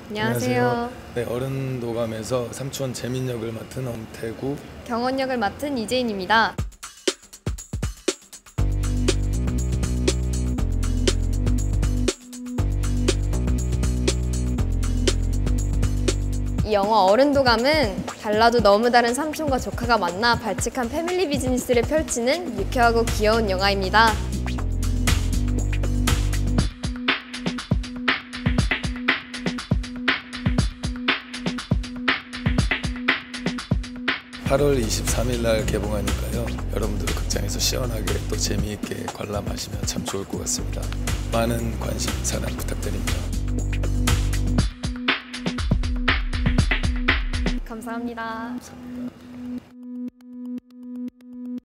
안녕하세요. 네, 어른도감에서 삼촌 재민 역을 맡은 엄태구, 경원 역을 맡은 이재인입니다. 이 영화 어른도감은 달라도 너무 다른 삼촌과 조카가 만나 발칙한 패밀리 비즈니스를 펼치는 유쾌하고 귀여운 영화입니다. 8월 23일 날 개봉하니까요. 여러분들 극장에서 시원하게 또 재미있게 관람하시면 참 좋을 것 같습니다. 많은 관심, 사랑 부탁드립니다. 감사합니다.